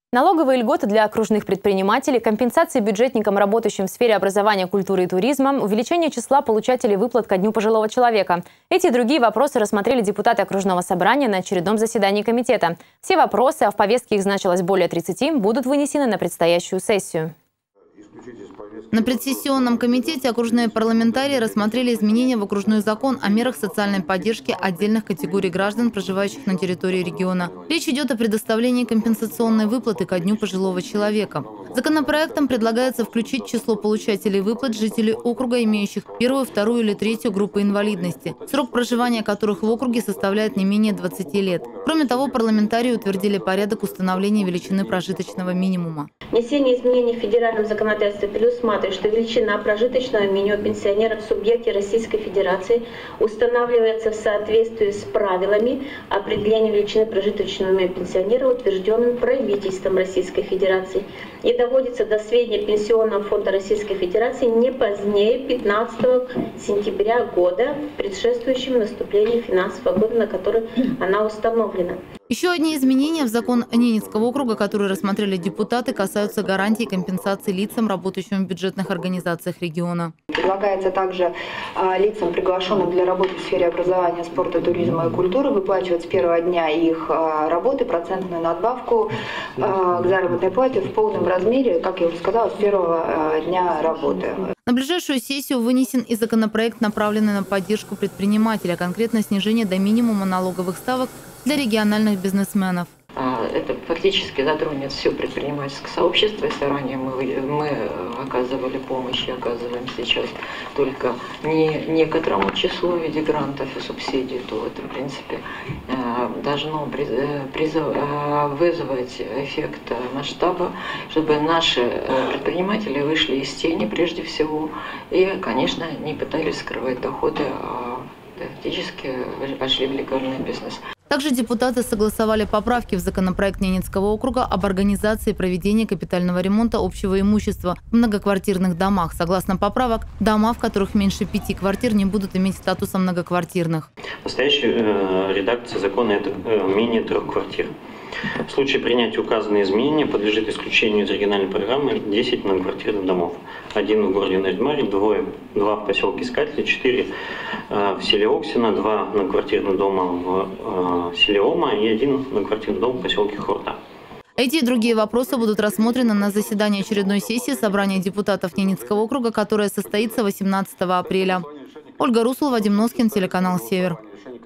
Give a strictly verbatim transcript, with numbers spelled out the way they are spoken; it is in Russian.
Налоговые льготы для окружных предпринимателей, компенсации бюджетникам, работающим в сфере образования, культуры и туризма, увеличение числа получателей выплат ко Дню пожилого человека. Эти и другие вопросы рассмотрели депутаты окружного собрания на очередном заседании комитета. Все вопросы, а в повестке их значилось более тридцати, будут вынесены на предстоящую сессию. На предсессионном комитете окружные парламентарии рассмотрели изменения в окружной закон о мерах социальной поддержки отдельных категорий граждан, проживающих на территории региона. Речь идет о предоставлении компенсационной выплаты ко Дню пожилого человека. Законопроектом предлагается включить в число получателей выплат жителей округа, имеющих первую, вторую или третью группы инвалидности, срок проживания которых в округе составляет не менее двадцати лет. Кроме того, парламентарии утвердили порядок установления величины прожиточного минимума. Внесение изменений в федеральном законодательстве предусматривает, что величина прожиточного минимума пенсионера в субъекте Российской Федерации устанавливается в соответствии с правилами определения величины прожиточного минимума пенсионера, утвержденным правительством Российской Федерации, и доводится до сведения Пенсионного фонда Российской Федерации не позднее пятнадцатого сентября года, предшествующего наступлению финансового года, на который она установлена. Еще одни изменения в закон Ненецкого округа, которые рассмотрели депутаты, касаются гарантий и компенсации лицам, работающим в бюджетных организациях региона. Предлагается также а, лицам, приглашенным для работы в сфере образования, спорта, туризма и культуры, выплачивать с первого дня их а, работы процентную надбавку а, к заработной плате в полном размере, как я уже сказала, с первого а, дня работы. На ближайшую сессию вынесен и законопроект, направленный на поддержку предпринимателя, конкретно снижение до минимума налоговых ставок для региональных бизнесменов. Это фактически затронет все предпринимательское сообщество. Если ранее мы, мы оказывали помощь и оказываем сейчас только не некоторому числу в виде грантов и субсидий, то это, в принципе, должно вызвать эффект масштаба, чтобы наши предприниматели вышли из тени прежде всего и, конечно, не пытались скрывать доходы, а фактически вошли в легальный бизнес. Также депутаты согласовали поправки в законопроект Ненецкого округа об организации проведения капитального ремонта общего имущества в многоквартирных домах. Согласно поправок, дома, в которых меньше пяти квартир, не будут иметь статуса многоквартирных. Настоящая э, редакция закона – это э, менее трех квартир. В случае принятия указанные изменения подлежит исключению из региональной программы десять многоквартирных домов. Один в городе Нарьмаре, двое, два в поселке Искатели, четыре э, в селе Оксино, два многоквартирных дома в э, селе Ома и один многоквартирный дом в поселке Хорта. Эти и другие вопросы будут рассмотрены на заседании очередной сессии собрания депутатов Ненецкого округа, которое состоится восемнадцатого апреля. Ольга Руслова, Вадим Носкин, телеканал «Север».